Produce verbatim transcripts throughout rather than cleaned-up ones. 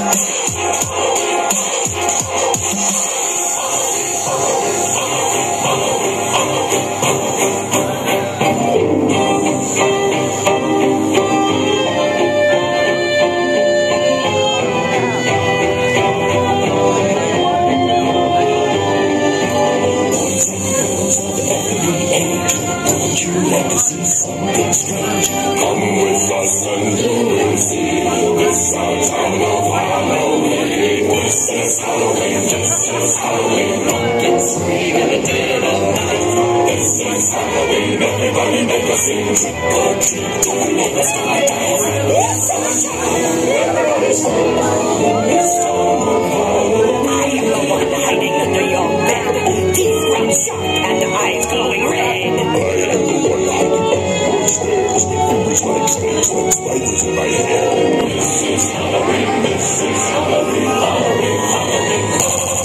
like to see something strange. Come with us and you will see. This our town of Halloween. This is Halloween, this is Halloween. Pumpkin scream in the dead of night. This is Halloween, everybody make a scene. Trick or treat, don't make us die. This is Halloween, everybody's full of this town of Halloween. I am the one hiding under your bed. Teeth ground sharp and eyes glowing red. I am the one hiding under your stairs. Fingers like snakes and spiders in my hair. This is Halloween, this is Halloween, Halloween, Halloween.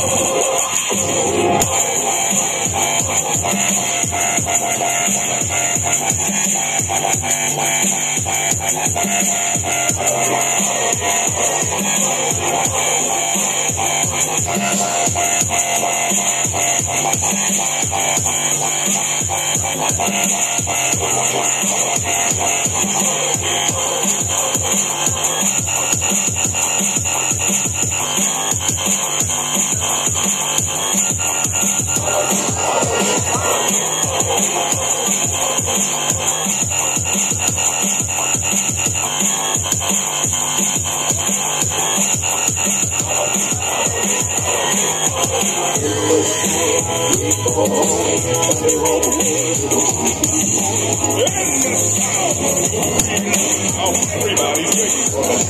Everybody's waiting for the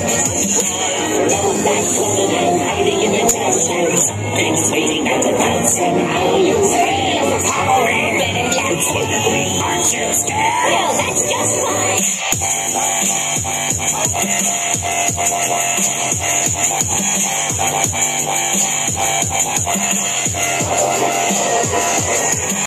hiding in the dust. Something's waiting at the bounce. And how you say it's Halloween? It's Halloween. Aren't you scared? Well, that's just fine.